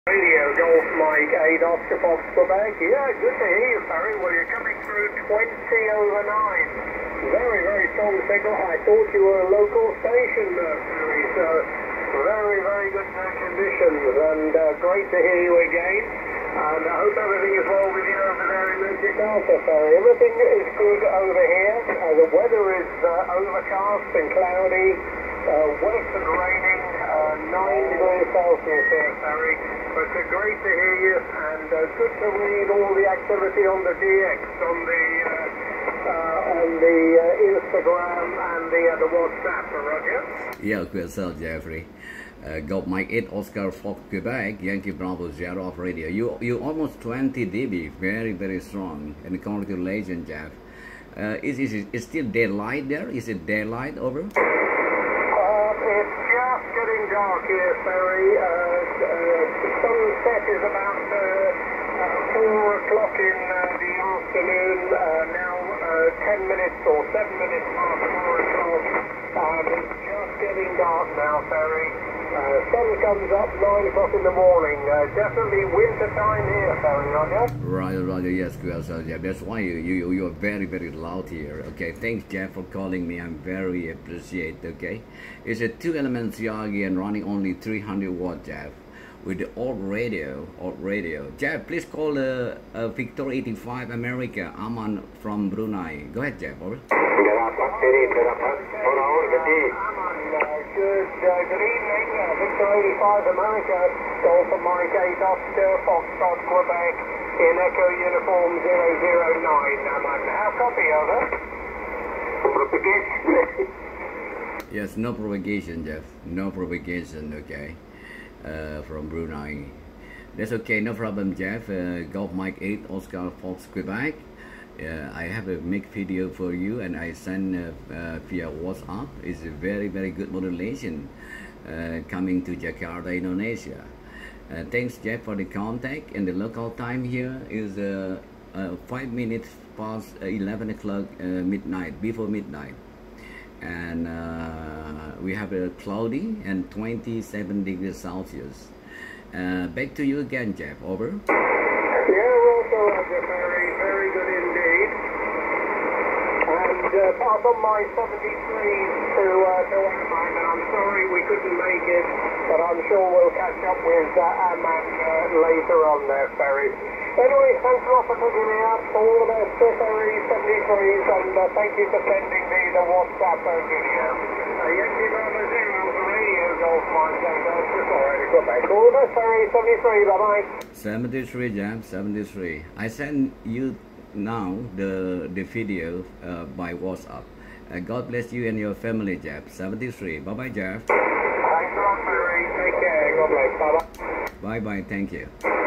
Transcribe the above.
Radio Golf Mike 8 Oscar Fox Quebec. Yeah, good to hear you, Barry. Well, you're coming through 20 over 9. Very, very strong signal. I thought you were a local station, Barry. So, very, very good conditions, and great to hear you again. And I hope everything is well with you over there in the Jakarta, Barry. Everything is good over here. The weather is overcast and cloudy, wet and raining, 9 degrees Celsius here, Barry. But great to hear you, and good to read all the activity on the DX, on the Instagram and the WhatsApp, Roger. Yeah, good sir, Jeffrey. Golf Mike 8 Oscar Fox Quebec, Yankee Bravo Zero off radio. You almost 20 dB, very, very strong. And congratulations, Jeff. Is still daylight there? Is it daylight over? It's just getting dark here, Ferry. The sunset is about 4 o'clock in the afternoon, now 10 minutes or 7 minutes past 4 o'clock. It's just getting dark now, Ferry. Sun comes up 9 o'clock in the morning. Definitely winter time here, Ferry, Roger. Roger, yes, good sir, Jeff. That's why you are very, very loud here. Okay, thanks, Jeff, for calling me. I'm very appreciate. Okay, it's a 2-element CRG and running only 300 watt, Jeff, with the old radio. Jeff, please call Victor 85 America. Aman from Brunei. Go ahead, Jeff. Over. Good evening, Victor 85 America, Golf Mike 8 Oscar Foxtrot Quebec in Echo Uniform 009. How copy, over? Yes, no propagation, Jeff. No propagation, okay. From Brunei. That's okay, no problem, Jeff. Golf Mike 8 Oscar Fox Quebec. I have a make video for you, and I send via WhatsApp. It's a very, very good modulation coming to Jakarta, Indonesia. Thanks, Jeff, for the contact. And the local time here is 5 minutes past 11 o'clock midnight, before midnight. And we have a cloudy and 27 degrees Celsius. Back to you again, Jeff. Over. Yeah, also very, very good indeed. And pass on my 73 to Aman, and I'm sorry we couldn't make it, but I'm sure we'll catch up with Aman later on there, Ferry. Anyway, thanks a lot for picking me up. All the best to Ferry 73s, and thank you for sending me the WhatsApp video. Yankee Bravo Zero for Radio Golf Mike 8 Oscar Quebec. All the best, Ferry 73, bye-bye. 73, Jeff, 73. I send you now the video by WhatsApp. God bless you and your family, Jeff. 73. Bye-bye, Jeff. Thanks a lot, Ferry. Take care. God bless. Bye-bye. Bye-bye. Thank you.